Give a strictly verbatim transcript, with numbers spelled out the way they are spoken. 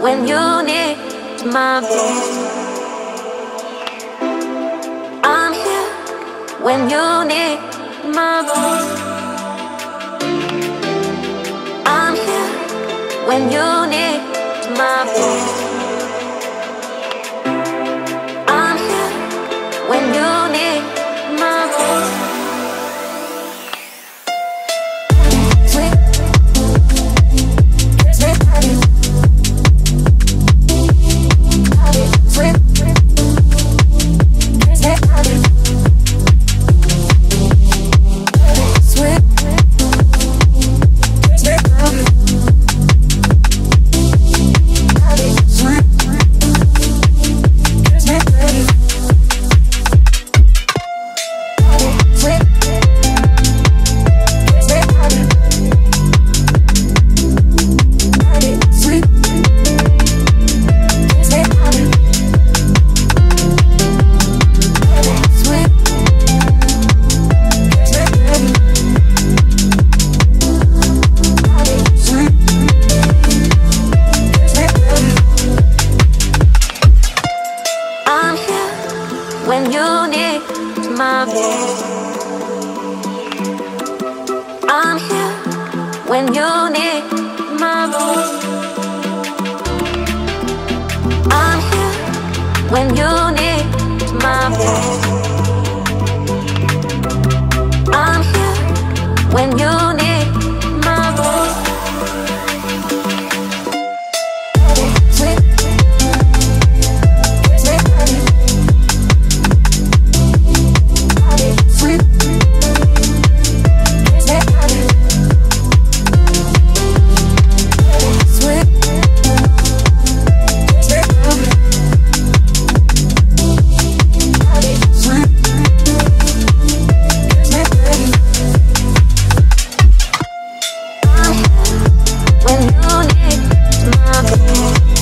when you need my voice. I'm here when you need my voice. I'm here when you need my voice. I'm here when you need my voice. When you need my voice, I'm here. When you need my voice, I'm here. When you need my voice, I'm here. When you need my voice. When you need my voice.